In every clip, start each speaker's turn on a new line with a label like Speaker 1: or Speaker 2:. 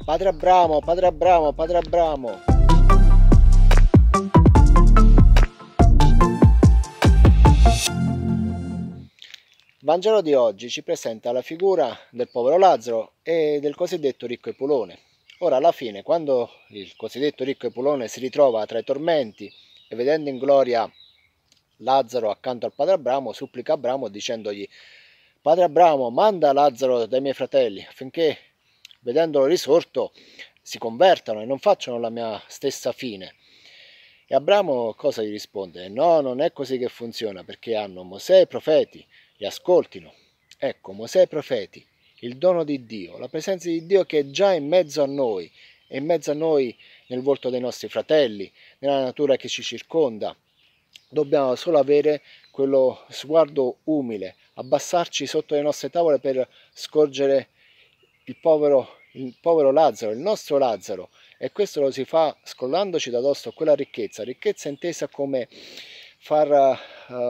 Speaker 1: Padre Abramo, Padre Abramo, Padre Abramo. Il Vangelo di oggi ci presenta la figura del povero Lazzaro e del cosiddetto ricco Epulone. Ora, alla fine, quando il cosiddetto ricco Epulone si ritrova tra i tormenti e vedendo in gloria Lazzaro accanto al padre Abramo, supplica Abramo dicendogli: Padre Abramo, manda Lazzaro dai miei fratelli affinché, vedendolo risorto, si convertano e non facciano la mia stessa fine. E Abramo cosa gli risponde? No, non è così che funziona, perché hanno Mosè e i profeti, li ascoltino. Ecco, Mosè e i profeti, il dono di Dio, la presenza di Dio che è già in mezzo a noi, è in mezzo a noi nel volto dei nostri fratelli, nella natura che ci circonda. Dobbiamo solo avere quello sguardo umile, abbassarci sotto le nostre tavole per scorgere il povero Lazzaro, il nostro Lazzaro, e questo lo si fa scrollandoci da dosso quella ricchezza intesa come far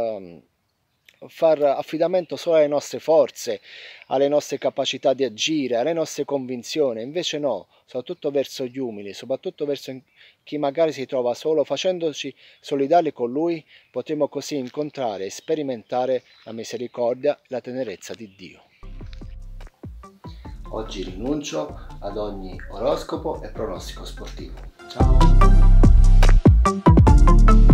Speaker 1: affidamento solo alle nostre forze, alle nostre capacità di agire, alle nostre convinzioni. Invece no, soprattutto verso gli umili, soprattutto verso chi magari si trova solo, facendoci solidali con lui, potremo così incontrare e sperimentare la misericordia e la tenerezza di Dio. Oggi rinuncio ad ogni oroscopo e pronostico sportivo. Ciao!